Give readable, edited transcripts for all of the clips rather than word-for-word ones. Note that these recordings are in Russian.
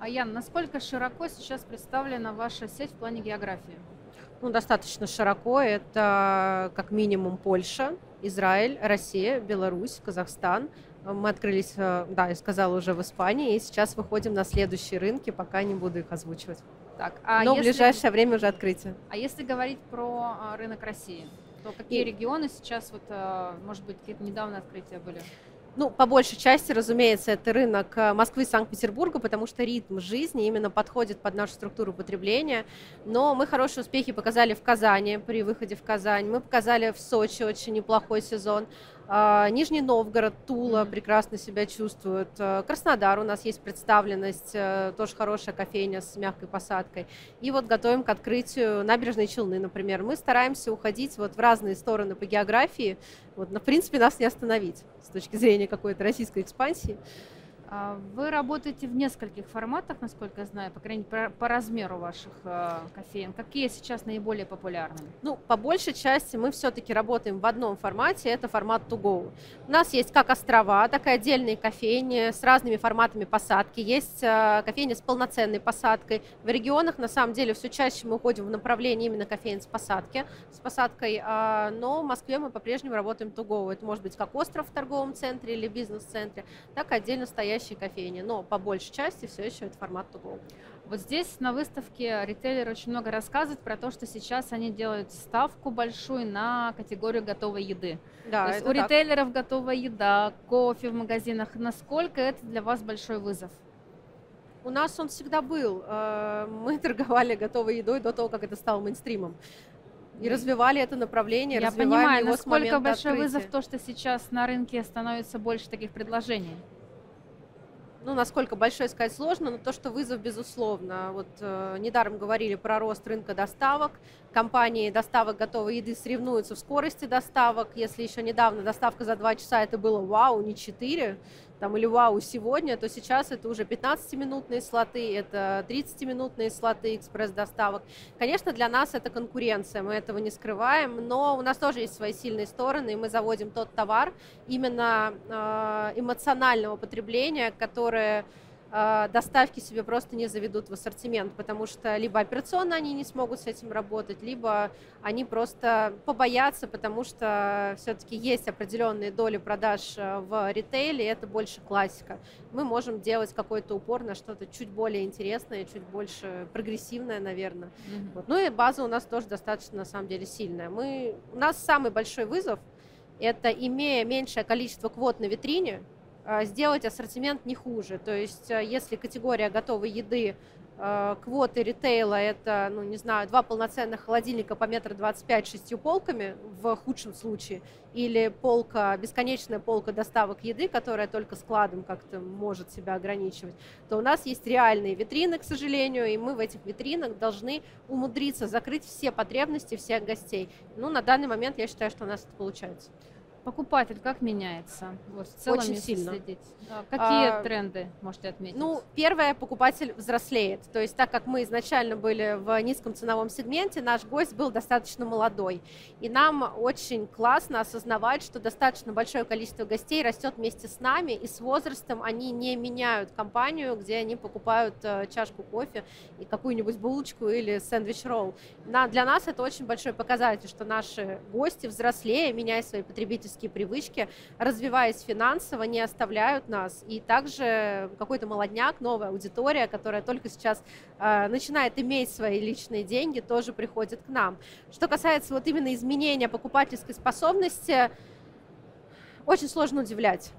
Ян, насколько широко сейчас представлена ваша сеть в плане географии? Ну, достаточно широко. Это как минимум Польша, Израиль, Россия, Беларусь, Казахстан. Мы открылись, да, я сказала, уже в Испании, и сейчас выходим на следующие рынки, пока не буду их озвучивать. Так, Но в ближайшее время уже открытие. если говорить про рынок России, то какие И регионы сейчас, вот, может быть, какие-то недавние открытия были? Ну, по большей части, разумеется, это рынок Москвы и Санкт-Петербурга, потому что ритм жизни именно подходит под нашу структуру потребления. Но мы хорошие успехи показали в Казани, при выходе в Казань. Мы показали в Сочи очень неплохой сезон. Нижний Новгород, Тула прекрасно себя чувствуют. Краснодар у нас есть представленность, тоже хорошая кофейня с мягкой посадкой. И вот готовим к открытию Набережные Челны, например. Мы стараемся уходить вот в разные стороны по географии. Вот, в принципе, нас не остановить с точки зрения какой-то российской экспансии. Вы работаете в нескольких форматах, насколько я знаю, по крайней мере, по размеру ваших кофеен. Какие сейчас наиболее популярны? Ну, по большей части мы все-таки работаем в одном формате, это формат to go. У нас есть как острова, так и отдельные кофейни с разными форматами посадки. Есть кофейни с полноценной посадкой. В регионах, на самом деле, все чаще мы уходим в направлении именно кофеин с посадкой, но в Москве мы по-прежнему работаем to go. Это может быть как остров в торговом центре или бизнес-центре, так и отдельно стоящие кофейни. Но по большей части все еще это формат to go. Вот здесь на выставке ритейлеры очень много рассказывают про то, что сейчас они делают ставку большую на категорию готовой еды. Да, то есть это у так. ритейлеров готовая еда, кофе в магазинах. Насколько это для вас большой вызов? У нас он всегда был. Мы торговали готовой едой до того, как это стало мейнстримом. И развивали это направление, Я развиваем понимаю, его с насколько момента большой открытия. вызов то, что сейчас на рынке становится больше таких предложений. Ну, насколько большой сказать сложно, но то, что вызов, безусловно. Вот недаром говорили про рост рынка доставок. Компании доставок готовой еды соревнуются в скорости доставок. Если еще недавно доставка за 2 часа это было вау, не 4, там, или вау сегодня, то сейчас это уже 15-минутные слоты, это 30-минутные слоты экспресс-доставок. Конечно, для нас это конкуренция, мы этого не скрываем, но у нас тоже есть свои сильные стороны, и мы заводим тот товар именно эмоционального потребления, которое доставки себе просто не заведут в ассортимент, потому что либо операционно они не смогут с этим работать, либо они просто побоятся, потому что все-таки есть определенные доли продаж в ритейле, и это больше классика. Мы можем делать какой-то упор на что-то чуть более интересное, чуть больше прогрессивное, наверное. Вот. Ну и база у нас тоже достаточно, на самом деле, сильная. У нас самый большой вызов – это, имея меньшее количество квот на витрине, сделать ассортимент не хуже. То есть, если категория готовой еды, квоты ритейла – это, ну, не знаю, 2 полноценных холодильника по 1,25 м 6 полками в худшем случае, или бесконечная полка доставок еды, которая только складом как-то может себя ограничивать, то у нас есть реальные витрины, к сожалению, и мы в этих витринах должны умудриться закрыть все потребности всех гостей. Ну, на данный момент я считаю, что у нас это получается. Покупатель как меняется? Вот в целом, Очень если сильно. следить. Какие тренды можете отметить? Ну, первое, покупатель взрослеет. То есть, так как мы изначально были в низком ценовом сегменте, наш гость был достаточно молодой. И нам очень классно осознавать, что достаточно большое количество гостей растет вместе с нами, и с возрастом они не меняют компанию, где они покупают чашку кофе и какую-нибудь булочку или сэндвич-ролл. Для нас это очень большой показатель, что наши гости взрослее, меняя свои потребительские привычки, развиваясь финансово, не оставляют нас. И также какой-то молодняк, новая аудитория, которая только сейчас начинает иметь свои личные деньги, тоже приходит к нам. Что касается вот именно изменения покупательской способности, очень сложно удивлять.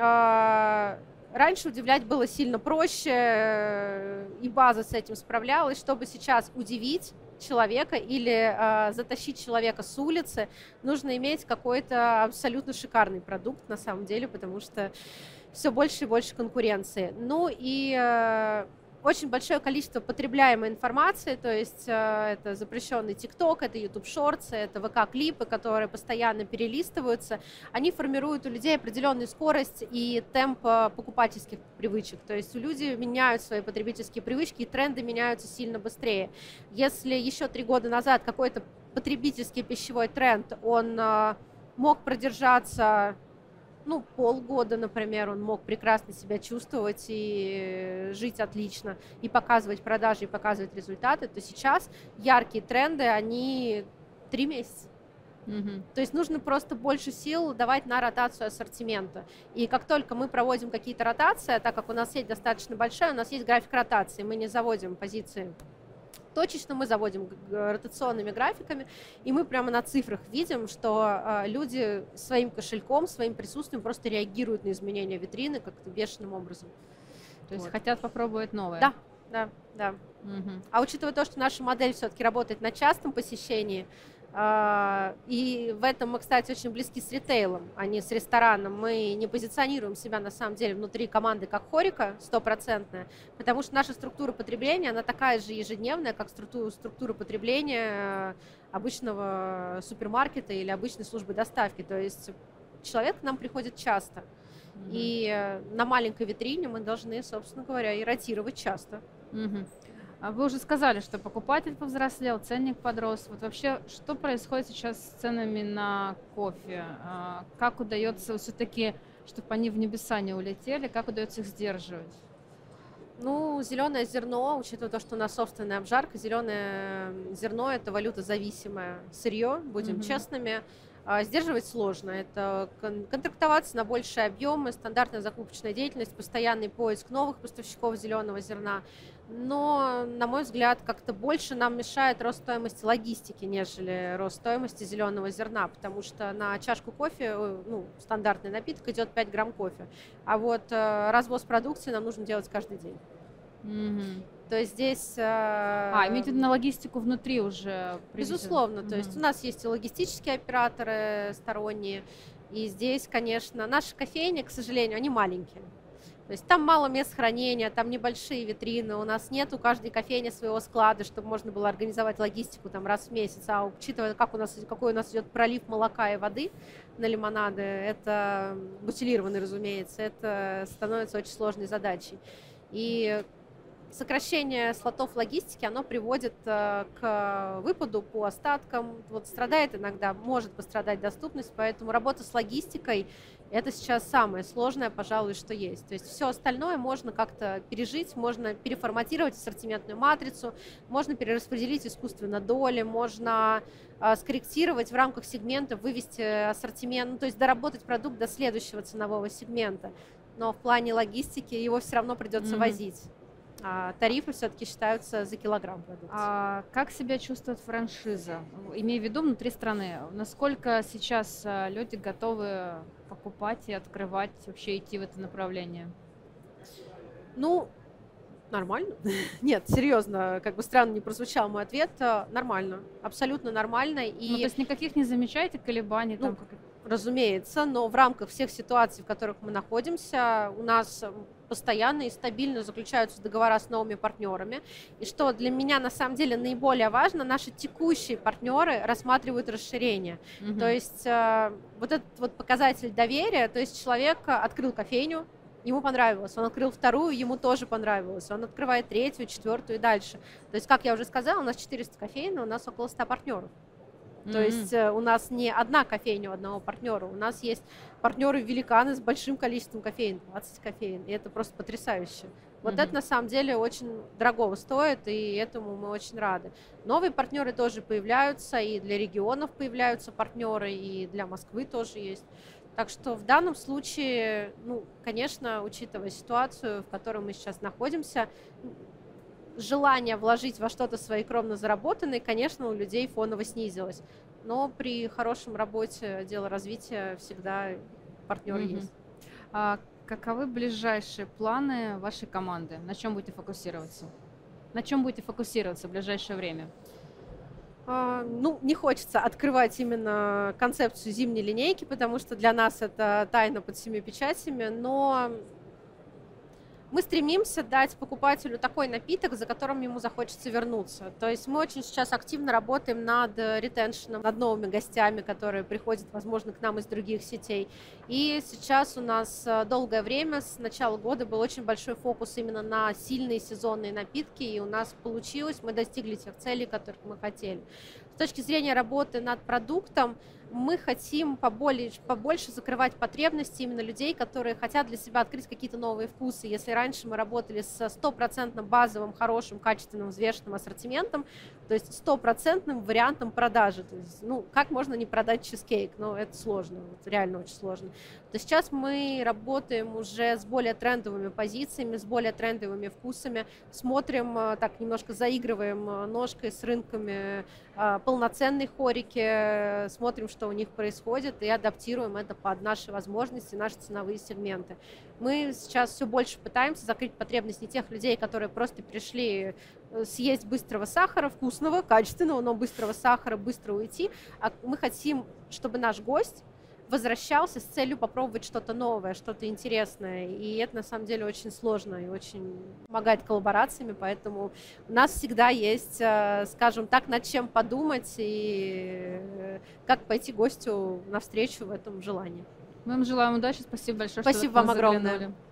Раньше удивлять было сильно проще, и база с этим справлялась. Чтобы сейчас удивить человека или затащить человека с улицы, нужно иметь какой-то абсолютно шикарный продукт на самом деле, потому что все больше и больше конкуренции. Ну и очень большое количество потребляемой информации, то есть это запрещенный ТикТок, это YouTube Shorts, это ВК-клипы, которые постоянно перелистываются. Они формируют у людей определенную скорость и темп покупательских привычек. То есть у людей меняют свои потребительские привычки, и тренды меняются сильно быстрее. Если еще 3 года назад какой-то потребительский пищевой тренд, он мог продержаться ну, полгода, например, он мог прекрасно себя чувствовать и жить отлично, и показывать продажи, и показывать результаты, то сейчас яркие тренды, они 3 месяца. Мгм. То есть нужно просто больше сил давать на ротацию ассортимента. И как только мы проводим какие-то ротации, так как у нас сеть достаточно большая, у нас есть график ротации, мы не заводим позиции точечно, мы заводим ротационными графиками, и мы прямо на цифрах видим, что люди своим кошельком, своим присутствием просто реагируют на изменения витрины как-то бешеным образом. То есть Вот. хотят попробовать новое. Да, да, да. Мгм. А учитывая то, что наша модель все-таки работает на частом посещении, и в этом мы, кстати, очень близки с ритейлом, а не с рестораном. Мы не позиционируем себя на самом деле внутри команды как хорика стопроцентная, потому что наша структура потребления, она такая же ежедневная, как структура потребления обычного супермаркета или обычной службы доставки. То есть человек к нам приходит часто. Мгм. И на маленькой витрине мы должны, собственно говоря, и ротировать часто. Мгм. А вы уже сказали, что покупатель повзрослел, ценник подрос. Вот вообще, что происходит сейчас с ценами на кофе? Как удается все-таки, чтобы они в небеса не улетели, как удается их сдерживать? Ну, зеленое зерно, учитывая то, что у нас собственная обжарка, зеленое зерно – это валютозависимое сырье, будем Мгм. честными. Сдерживать сложно. Это контрактоваться на большие объемы, стандартная закупочная деятельность, постоянный поиск новых поставщиков зеленого зерна. Но, на мой взгляд, как-то больше нам мешает рост стоимости логистики, нежели рост стоимости зеленого зерна, потому что на чашку кофе, ну, стандартный напиток, идет 5 грамм кофе. А вот развоз продукции нам нужно делать каждый день. Мгм. То есть здесь, Имеете в виду на логистику внутри уже привезено? безусловно, то есть у Мгм. нас есть и логистические операторы сторонние, и здесь, конечно, наши кофейни, к сожалению, они маленькие. То есть там мало мест хранения, там небольшие витрины, у нас нет у каждой кофейни своего склада, чтобы можно было организовать логистику там раз в месяц. А учитывая, какой у нас идет пролив молока и воды на лимонады, это бутилированный, разумеется, это становится очень сложной задачей. И сокращение слотов логистики, оно приводит к выпаду по остаткам. Вот страдает иногда, может пострадать доступность, поэтому работа с логистикой – это сейчас самое сложное, пожалуй, что есть. То есть все остальное можно как-то пережить, можно переформатировать ассортиментную матрицу, можно перераспределить искусственно доли, можно скорректировать в рамках сегмента, вывести ассортимент, ну, то есть доработать продукт до следующего ценового сегмента. Но в плане логистики его все равно придется Мгм. возить. Тарифы все-таки считаются за килограмм продукции. Как себя чувствует франшиза? Имея в виду внутри страны, насколько сейчас люди готовы покупать и открывать, вообще идти в это направление? Ну, нормально. Нет, серьезно, как бы странно не прозвучал мой ответ, нормально, абсолютно нормально. Ну, то И, есть никаких не замечаете колебаний ну, там? разумеется, но в рамках всех ситуаций, в которых мы находимся, у нас постоянно и стабильно заключаются договора с новыми партнерами. И что для меня на самом деле наиболее важно, наши текущие партнеры рассматривают расширение. Мгм. То есть вот этот вот показатель доверия, то есть человек открыл кофейню, ему понравилось, он открыл вторую, ему тоже понравилось, он открывает третью, четвертую и дальше. То есть, как я уже сказала, у нас 400 кофеин, у нас около 100 партнеров. То есть у нас не одна кофейня у одного партнера, у нас есть партнеры-великаны с большим количеством кофеин, 20 кофеин, и это просто потрясающе. Вот Мгм. это на самом деле очень дорого стоит, и этому мы очень рады. Новые партнеры тоже появляются, и для регионов появляются партнеры, и для Москвы тоже есть. Так что в данном случае, ну, конечно, учитывая ситуацию, в которой мы сейчас находимся, желание вложить во что-то свои кровно заработанные, конечно, у людей фоново снизилось. Но при хорошем работе отдела развития всегда партнеры Мгм. есть. Каковы ближайшие планы вашей команды? На чем будете фокусироваться? На чем будете фокусироваться в ближайшее время? Ну, не хочется открывать именно концепцию зимней линейки, потому что для нас это тайна под 7 печатями, но мы стремимся дать покупателю такой напиток, за которым ему захочется вернуться. То есть мы очень сейчас активно работаем над ретеншеном, над новыми гостями, которые приходят, возможно, к нам из других сетей. И сейчас у нас долгое время, с начала года, был очень большой фокус именно на сильные сезонные напитки, и у нас получилось, мы достигли тех целей, которых мы хотели. С точки зрения работы над продуктом, мы хотим побольше закрывать потребности именно людей, которые хотят для себя открыть какие-то новые вкусы. Если раньше мы работали с 100% базовым, хорошим, качественным, взвешенным ассортиментом, то есть 100% вариантом продажи. То есть, ну, как можно не продать чизкейк? Ну, это сложно, это реально очень сложно. То сейчас мы работаем уже с более трендовыми позициями, с более трендовыми вкусами, смотрим, так немножко заигрываем ножкой с рынками полноценной хорики, смотрим, что у них происходит, и адаптируем это под наши возможности, наши ценовые сегменты. Мы сейчас все больше пытаемся закрыть потребность не тех людей, которые просто пришли съесть быстрого сахара, вкусного, качественного, но быстрого сахара, быстро уйти, а мы хотим, чтобы наш гость возвращался с целью попробовать что-то новое, что-то интересное. И это на самом деле очень сложно и очень помогает коллаборациями, поэтому у нас всегда есть, скажем так, над чем подумать и как пойти гостю навстречу в этом желании. Мы вам желаем удачи, спасибо большое, Спасибо что вы к вам нам огромное. заглянули.